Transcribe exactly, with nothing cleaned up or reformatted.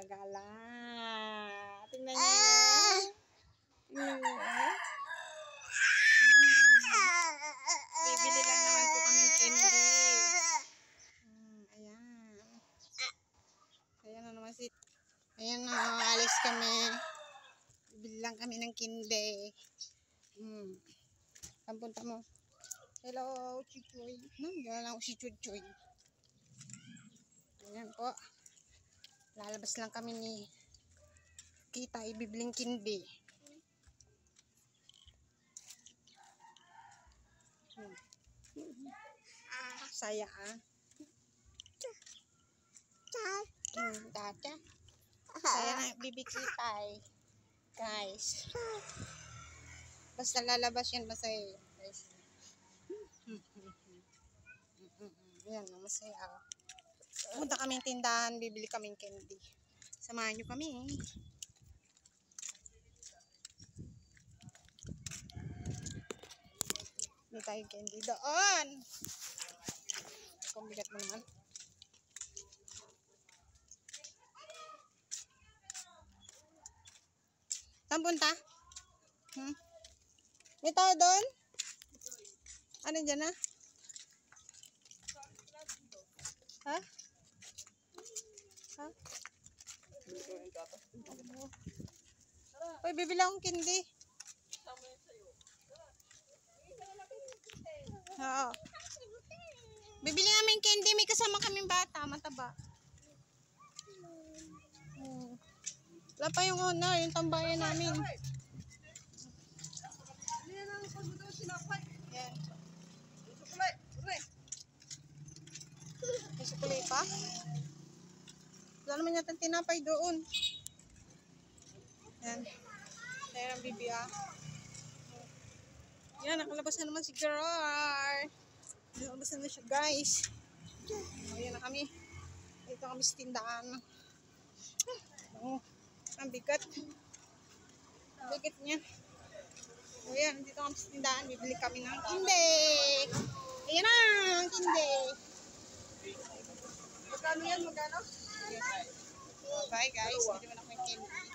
gumagala. Tingnan niyo yun. Tingnan niyo yun. Bibili lang naman po kaming candy. Hmm, ayan. Ayan na naman si... Ayan na, alis kami. Bibili lang kami ng candy. Hmm. Saan punta mo? Hello, Chuchoy. Nandiyan lang si Chuchoy. Ayan po. Lalabas lang kami ni Kita, ibibiling candy. Hmm. Ah, saya ah. Hmm, tata. Saya na bibikitay. Guys. Basta lalabas yan, masaya. Guys. Ayan, masaya. Punta kaming tindahan, bibili kaming candy. Samahan nyo kami. Hindi tayo candy doon. Kung bigat mo naman. Saan punta? Hmm? May tao doon? Ano dyan na? Ha? Ha? Uy, bibili akong candy. Oo. Bibili namin candy. May kasama kaming bata. Mataba. Hmm. Wala pa yung una. Yung tambayan namin. Yan. May sukulay pa? Wala naman yata tinapay doon. Yan. Ayan ang bibi ah. Yan, nakalabas na naman si Gerard. Nakalabas na siya guys. O, yan na kami. Dito kami sa tindahan. Oh, ang bigat. Ang bigat niya. O yan, dito kami sa tindahan. Bibili kami ng kinde. Ayan na, ang kinde. Magkano yan? Magkano? Bye guys. Hindi mo na kami kinde.